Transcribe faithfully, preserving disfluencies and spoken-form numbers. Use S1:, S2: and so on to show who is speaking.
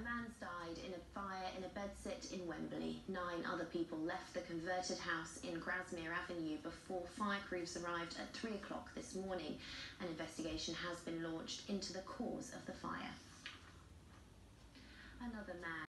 S1: A man's died in a fire in a bedsit in Wembley. Nine other people left the converted house in Grasmere Avenue before fire crews arrived at three o'clock this morning. An investigation has been launched into the cause of the fire. Another man